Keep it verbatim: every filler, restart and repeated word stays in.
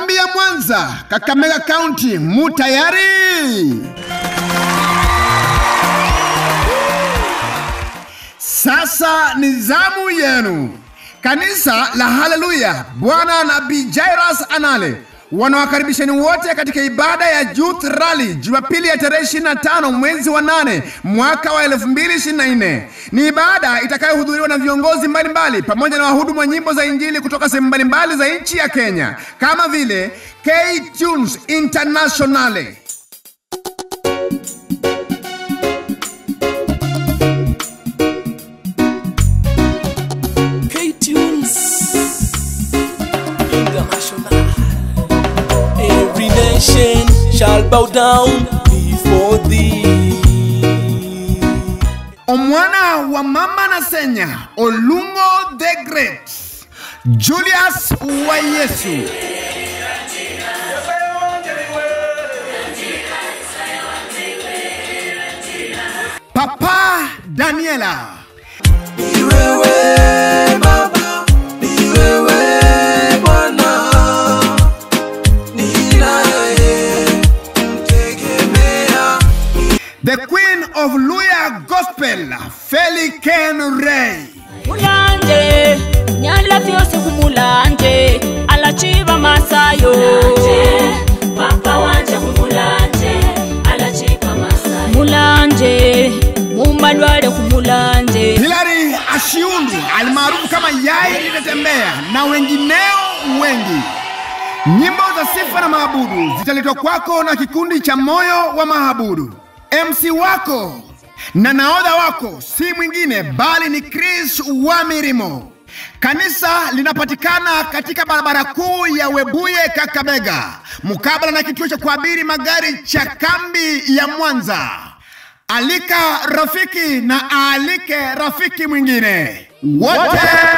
Kambi ya Mwanza, Kakamega County, mutayari? Sasa ni zamu yenu. Kanisa la Haleluya Bwana Nabii Jairus Anale wanawakaribisheni wote katika ibada ya Youth Rally Jumapili ya tarehe ishirini na tano mwezi wa nane mwaka wa elfu mbili ishirini na nne. Ni ibada itakayohudhuriwa na viongozi mbalimbali pamoja na wahudumu wa nyimbo za injili kutoka sehemu mbalimbali za nchi ya Kenya kama vile K-Tunes International. Shall bow down before thee. Omwana wa mama na senya Olungo the Great, Julius wa Yesu, Papa Daniela, Niwewe Baba, niwewe Bwana, the Queen of Luya Gospel, Feli Ken Ray. Mulanje, nyala fyose kumulanje, alachiba masayo. Mulanje, papa wanje kumulanje, alachiba masayo. Mulanje, mumalwale kumulanje. Hilary Ashiundu, almaarufu kama Yai Linatembea, na wengineo wengi. Nyimbo za sifa na maabudu zitaletwa kwako na kikundi cha Moyo wa Mahabudu. M C wako na nahodha wako si mwingine bali ni Chris wa Mirimo. Kanisa linapatikana katika barabara kuu ya Webuye Kakamega, mkabala na kituo cha kuabiri magari cha Kambi ya Mwanza. Alika rafiki na aalike rafiki mwingine. Wote